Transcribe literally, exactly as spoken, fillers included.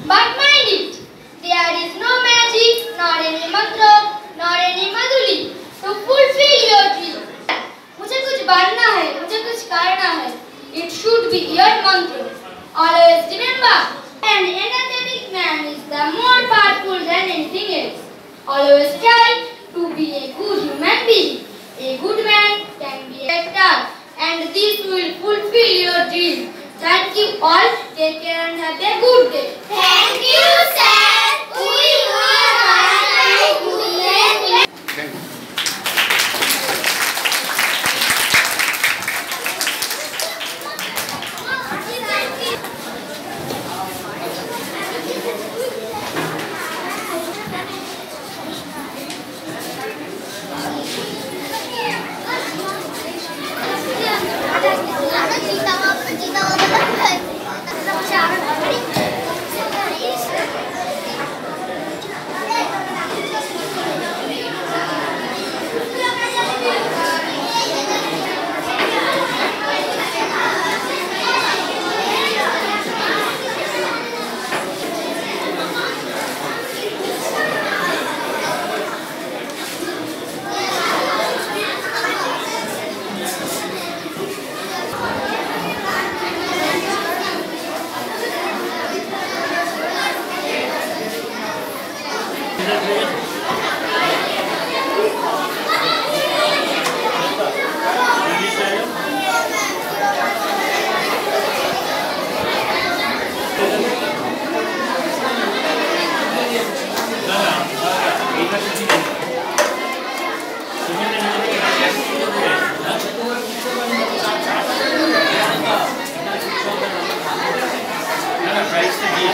But mind it, there is no magic, nor any mantra, nor any madhuri to fulfill your dream. मुझे कुछ बनना है, मुझे कुछ करना है. It should be your mantra. Always remember, an energetic man is the more powerful than anything else. Always try to be a good human being. A good man can be a star, and this will fulfill your dream. Thank you all. Take care and have a good day.